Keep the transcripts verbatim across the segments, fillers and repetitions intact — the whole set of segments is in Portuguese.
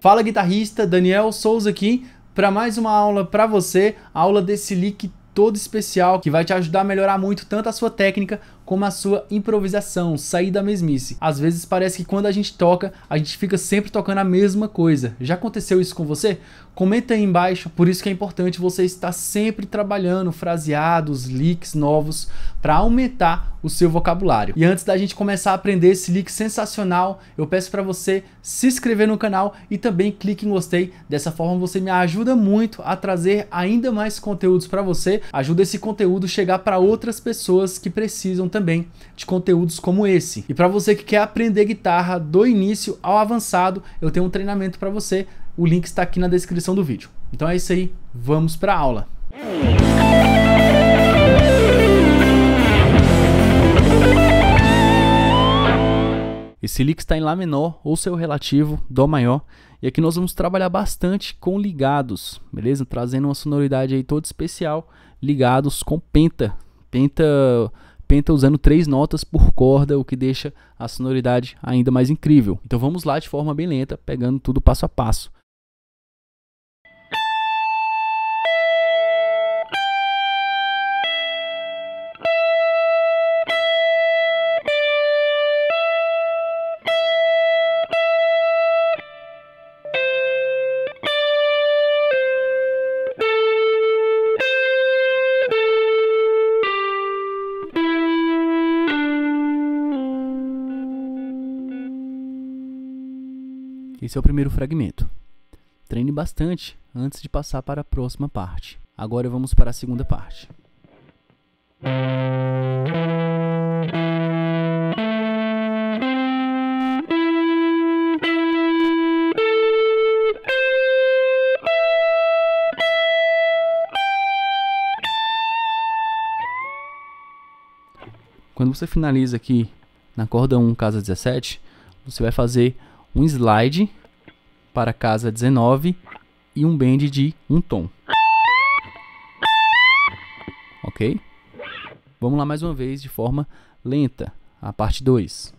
Fala guitarrista, Daniel Souza aqui para mais uma aula para você, a aula desse lick todo especial que vai te ajudar a melhorar muito tanto a sua técnica como a sua improvisação, sair da mesmice. Às vezes parece que quando a gente toca, a gente fica sempre tocando a mesma coisa. Já aconteceu isso com você? Comenta aí embaixo, por isso que é importante você estar sempre trabalhando fraseados, licks novos para aumentar o seu vocabulário. E antes da gente começar a aprender esse lick sensacional, eu peço para você se inscrever no canal e também clique em gostei. Dessa forma você me ajuda muito a trazer ainda mais conteúdos para você, ajuda esse conteúdo a chegar para outras pessoas que precisam também de conteúdos como esse. E para você que quer aprender guitarra do início ao avançado, eu tenho um treinamento para você. O link está aqui na descrição do vídeo. Então é isso aí, vamos para a aula. Esse lick está em Lá menor ou seu relativo, Dó maior. E aqui nós vamos trabalhar bastante com ligados, beleza? Trazendo uma sonoridade aí toda especial, ligados com penta. Penta... Penta usando três notas por corda, o que deixa a sonoridade ainda mais incrível. Então vamos lá de forma bem lenta, pegando tudo passo a passo. Esse é o primeiro fragmento. Treine bastante antes de passar para a próxima parte. Agora vamos para a segunda parte. Quando você finaliza aqui na corda um, casa dezessete, você vai fazer um slide para casa dezenove e um bend de um tom. Ok? Vamos lá mais uma vez de forma lenta, a parte dois.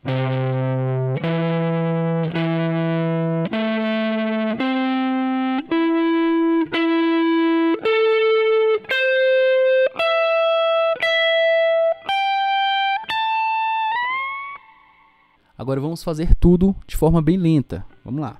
Agora vamos fazer tudo de forma bem lenta. Vamos lá.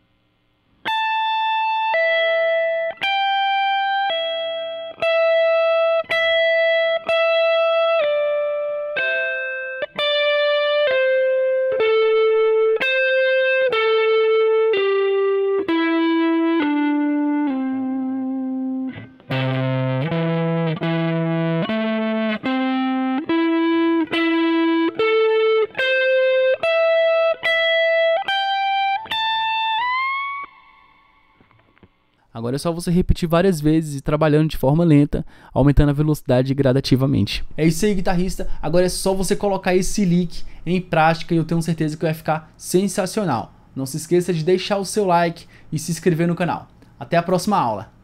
Agora é só você repetir várias vezes e trabalhando de forma lenta, aumentando a velocidade gradativamente. É isso aí, guitarrista. Agora é só você colocar esse lick em prática e eu tenho certeza que vai ficar sensacional. Não se esqueça de deixar o seu like e se inscrever no canal. Até a próxima aula.